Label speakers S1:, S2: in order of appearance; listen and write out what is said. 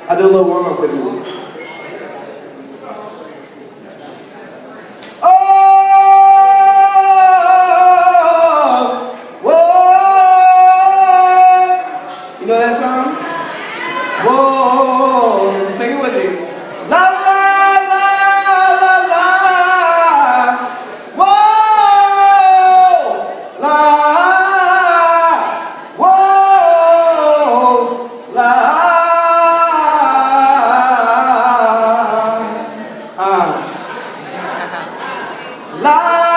S1: I'll do a little warm up with you. You know that song? Whoa, sing it with me. La la la la la. Whoa, la. Whoa, la. La.